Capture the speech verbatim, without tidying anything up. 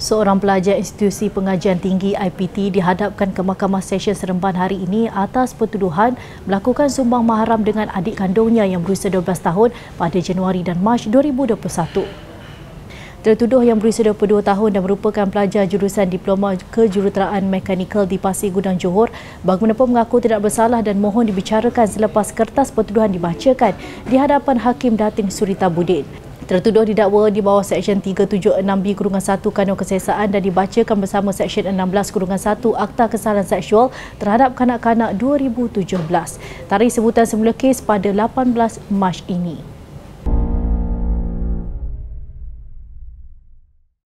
Seorang pelajar institusi pengajian tinggi I P T dihadapkan ke Mahkamah Session Seremban hari ini atas pertuduhan melakukan sumbang mahram dengan adik kandungnya yang berusia dua belas tahun pada Januari dan Mac dua ribu dua puluh satu. Tertuduh yang berusia dua puluh dua tahun dan merupakan pelajar jurusan Diploma Kejuruteraan Mekanikal di Pasir Gudang, Johor, bagaimanapun mengaku tidak bersalah dan mohon dibicarakan selepas kertas pertuduhan dibacakan di hadapan Hakim Datin Surita Budin. Tertuduh didakwa di bawah Seksyen tiga tujuh enam B satu Kanun Kesihatan dan dibacakan bersama Seksyen enam belas satu Akta Kesalahan Seksual terhadap kanak-kanak dua ribu tujuh belas. Tarikh sebutan semula kes pada lapan belas Mac ini.